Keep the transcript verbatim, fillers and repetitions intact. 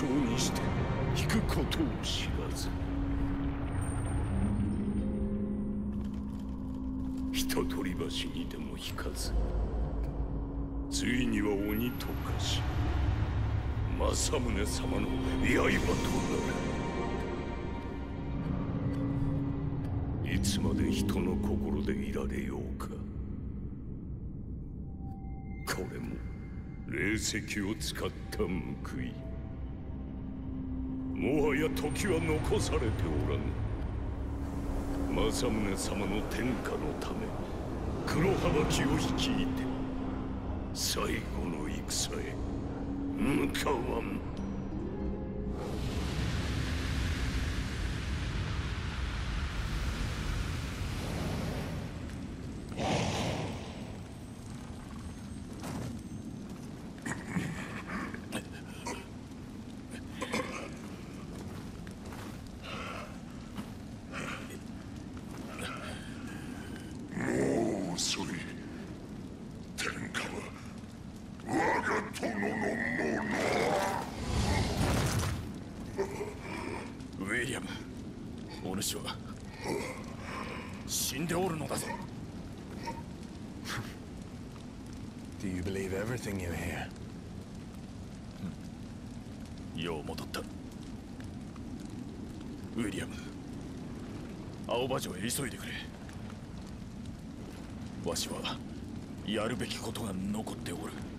そうにして引くことを知らず、人取り橋にでも引かず、ついには鬼と化し政宗様の刃となる。いつまで人の心でいられようか。これも霊石を使った報い。もはや時は残されておらぬ。政宗様の天下のため黒羽巻を率いて最後の戦へ向かわん。 ウィリアム、お主は死んでおるのだぞ。 Do you believe everything you hear? よう戻った。ウィリアム、青葉城へ急いでくれ。わしはやるべきことが残っておる。